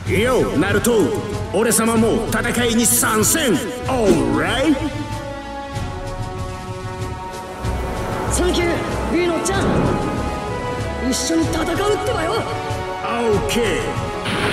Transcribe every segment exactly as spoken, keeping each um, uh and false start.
よナルト、俺様も戦いに参戦。オーライ。 サンキューリーノちゃん、一緒に戦うってばよ。 オーケー。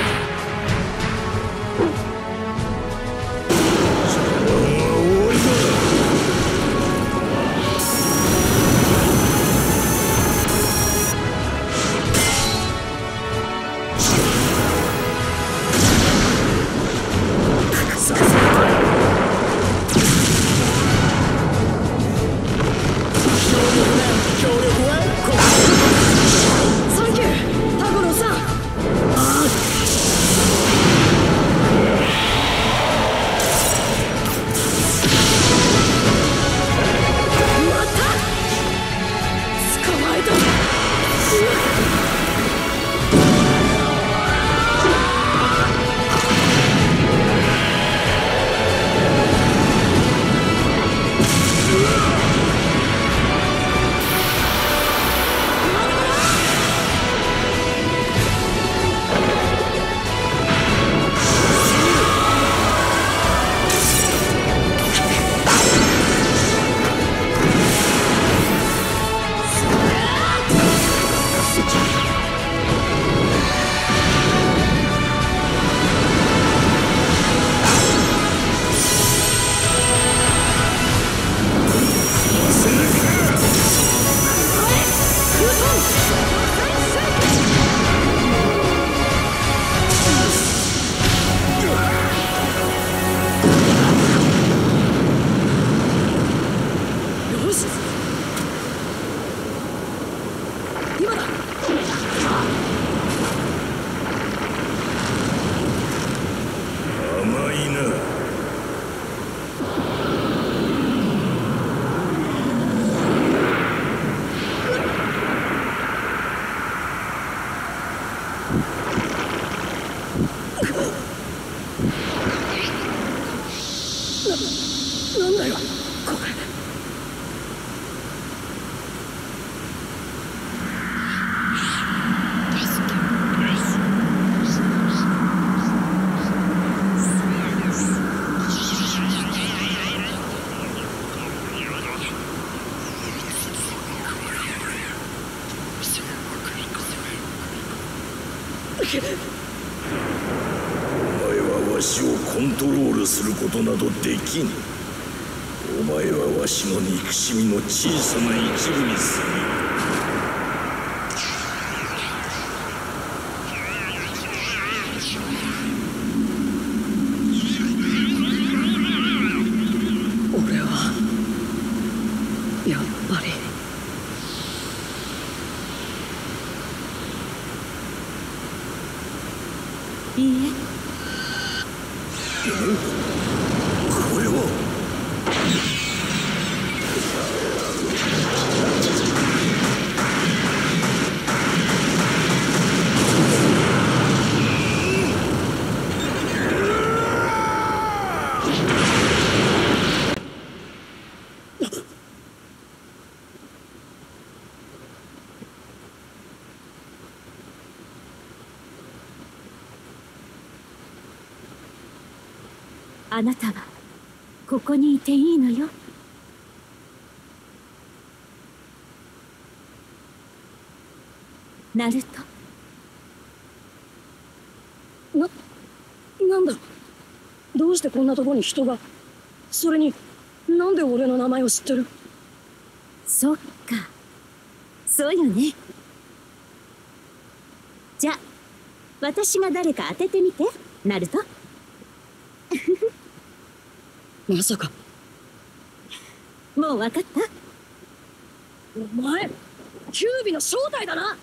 なんだよこれ。 お前はわしをコントロールすることなどできぬ。お前はわしの憎しみの小さな一部に過ぎる。 俺はやっぱりいいえ。 これはあなたはここにいていいのよ。ナルト。 な、なんだどうしてこんなとこに人が。それになんで俺の名前を知ってる。 そっか、そうよね。じゃあ私が誰か当ててみて、ナルト。 まさかもう分かった？ お前キュービの正体だな。なん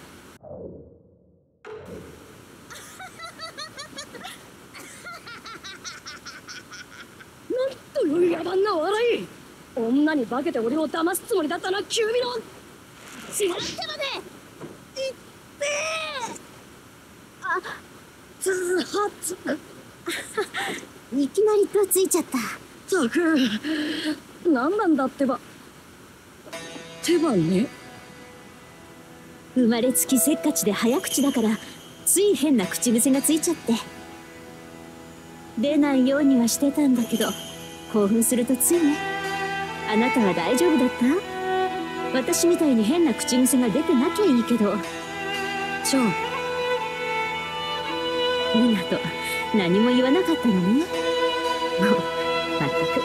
という野蛮な笑い。女に化けて俺を騙すつもりだったな、キュービの。 違ってまでいってあつはついきなりとついちゃった。 ったく何なんだってば。手番ね。 生まれつきせっかちで早口だからつい変な口癖がついちゃって。 出ないようにはしてたんだけど、興奮するとついね。あなたは大丈夫だった？私みたいに変な口癖が出てなきゃいいけど。 じゃあみなと何も言わなかったのね。もうまったく。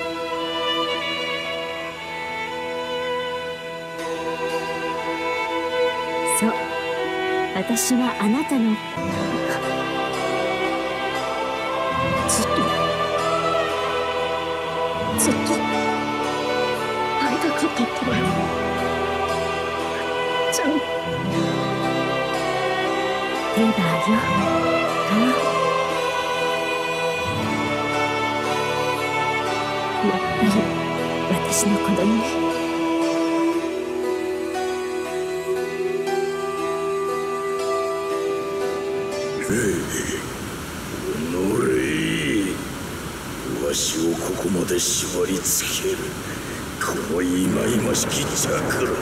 そう、私はあなたのずっとずっと会いたかったってばよ。ちゃんテーバーよ。やっぱり私の子供ね。 おのれ、わしをここまで縛り付けるこの忌々しきチャクラ。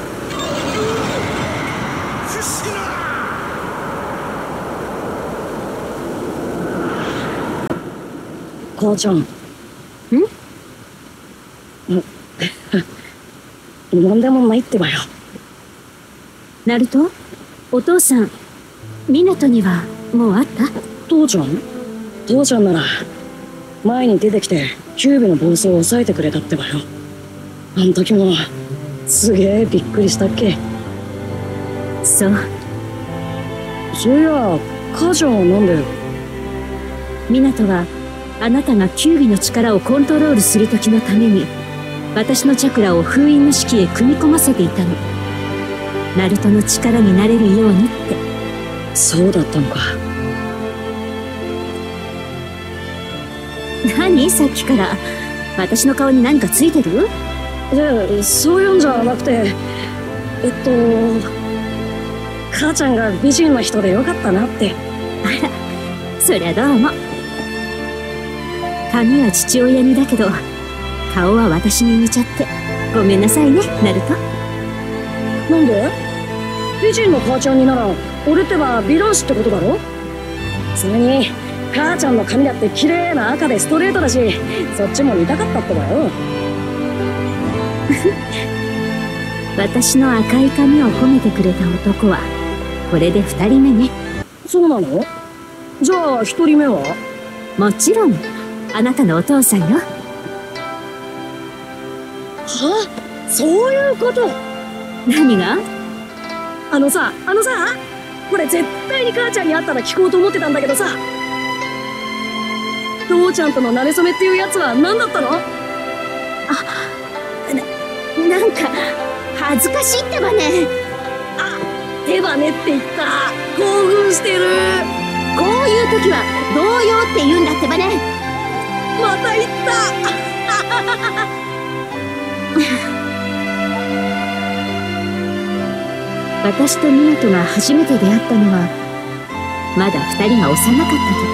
不死な母ちゃん。ん？なんでもないってばよ。 ナルト、お父さん、ミナトにはもう会った？ 父ちゃん？父ちゃんなら前に出てきてキュービの暴走を抑えてくれたってばよ。あん時もすげえびっくりしたっけ。 そう。 そういや母ちゃんはなんで？ ミナトはあなたがキュービの力をコントロールする時のために私のチャクラを封印の式へ組み込ませていたの。ナルトの力になれるようにって。 そうだったのか。 何さっきから私の顔に何かついてる？ で、そういうんじゃなくて、えっと母ちゃんが美人な人でよかったなって。 あら、そりゃどうも。髪は父親にだけど顔は私に似ちゃってごめんなさいね、ナルト。 なんで？美人の母ちゃんになら俺ってば美男子ってことだろ。それに母ちゃんの髪だって綺麗な赤でストレートだし、そっちも似たかったってばよ。 私の赤い髪を褒めてくれた男はこれで二人目ね。 そうなの？じゃあ一人目は？ もちろんあなたのお父さんよ。 は？そういうこと？ 何が？ あのさ、あのさ、これ絶対に母ちゃんに会ったら聞こうと思ってたんだけどさ、父ちゃんとの馴れ初めっていうやつは何だったの？あ、 な、なんか恥ずかしいってばね。 あ、手羽ねって言った。興奮してる。 こういう時は動揺って言うんだってばね。 また言った。 私とミナトが初めて出会ったのはまだ二人が幼かった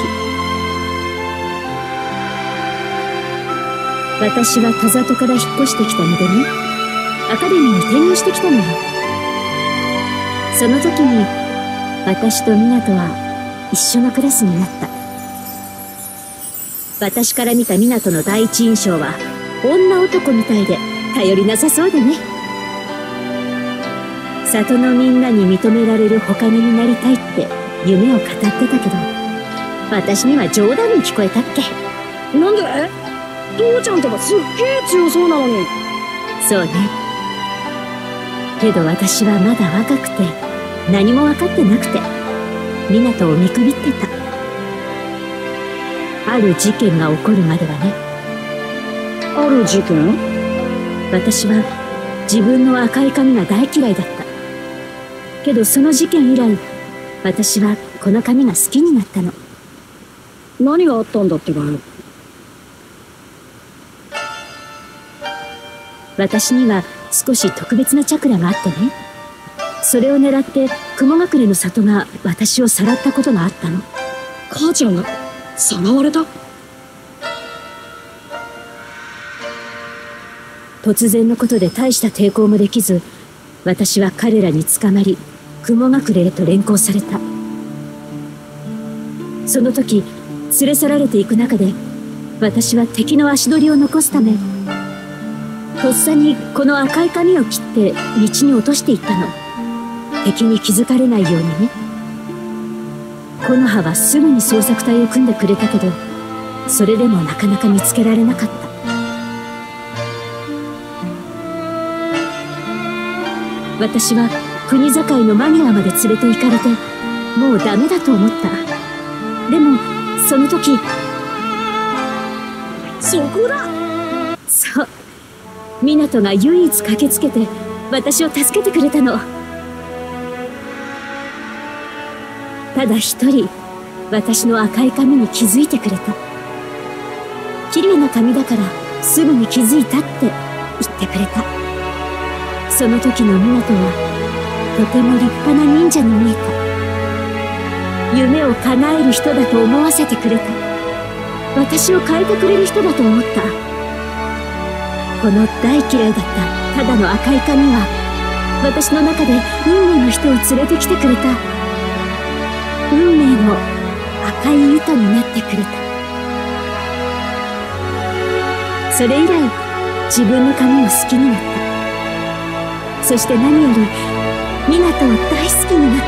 時。私は田里から引っ越してきたのでね、アカデミーに転入してきたのよ。その時に私とミナトは一緒のクラスになった。私から見たミナトの第一印象は女男みたいで頼りなさそうでね。里のみんなに認められる火影になりたいって夢を語ってたけど、私には冗談に聞こえたっけ。 なんで？父ちゃんってばすっげえ強そうなのに。 そうね。けど私はまだ若くて何も分かってなくてミナトを見くびってた。ある事件が起こるまではね。 ある事件？ 私は自分の赤い髪が大嫌いだった。けどその事件以来私はこの髪が好きになったの。 何があったんだってばよ。 私には少し特別なチャクラがあってね、それを狙って雲隠れの里が私をさらったことがあったの。 母ちゃんがさらわれた？ 突然のことで大した抵抗もできず、私は彼らに捕まり雲隠れへと連行された。その時連れ去られていく中で私は敵の足取りを残すため、とっさにこの赤い紙を切って道に落としていったの。敵に気づかれないようにね。木の葉はすぐに捜索隊を組んでくれたけど、それでもなかなか見つけられなかった。私は国境のマニアまで連れて行かれて、もうダメだと思った。でもその時、 そこだ。 そう、湊が唯一駆けつけて私を助けてくれたの。ただ一人、私の赤い髪に気づいてくれた。綺麗な髪だからすぐに気づいたって言ってくれた。その時の湊はとても立派な忍者に見えた。夢を叶える人だと思わせてくれた。私を変えてくれる人だと思った。この大嫌いだったただの赤い髪は、私の中で運命の人を連れてきてくれた。運命の赤い糸になってくれた。それ以来、自分の髪を好きになった。そして何より湊を大好きになった。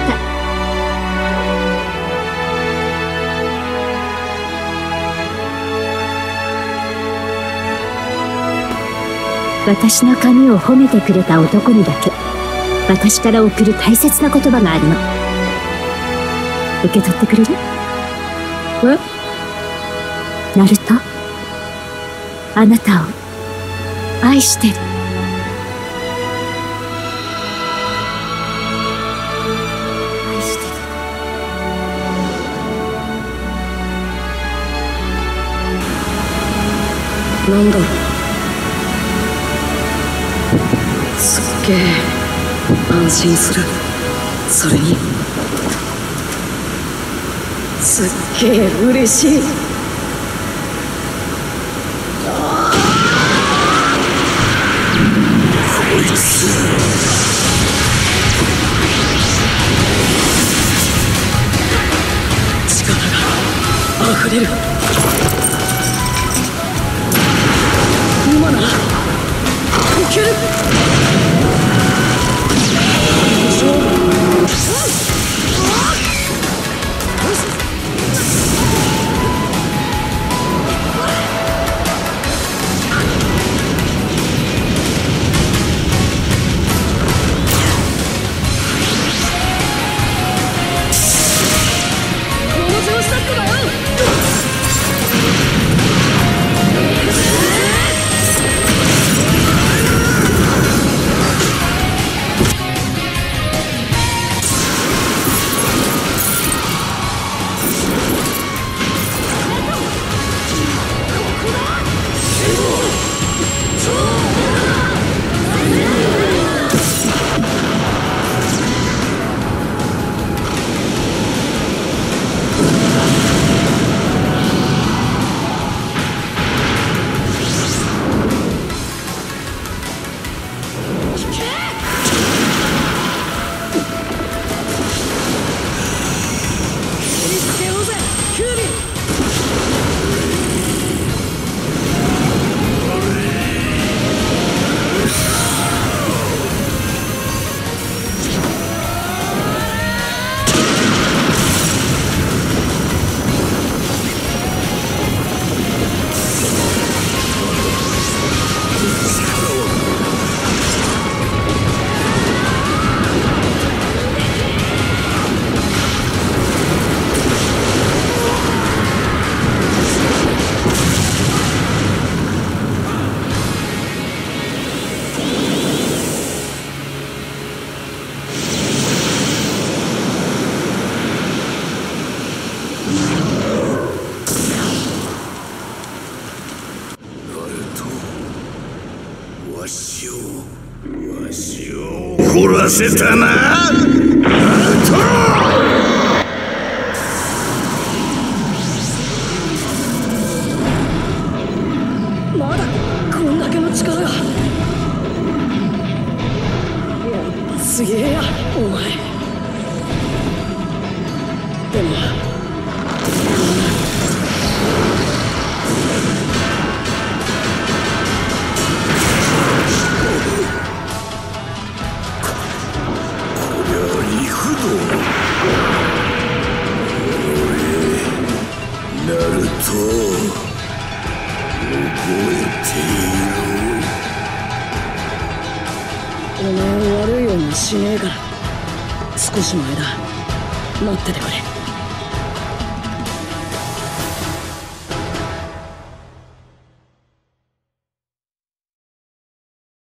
私の髪を褒めてくれた男にだけ、私から贈る大切な言葉があるの。受け取ってくれる？ え？ ナルト、あなたを愛してる。愛してる。 なんだろう。すっげえ安心する。それにすっげえ嬉しい。 こいつ力が溢れる。今ならいける。 怒らせたな、ナルト。 まだこんだけの力が。やっぱすげえやお前。でも前を悪いようにはしねえから、少しの間待っててくれ。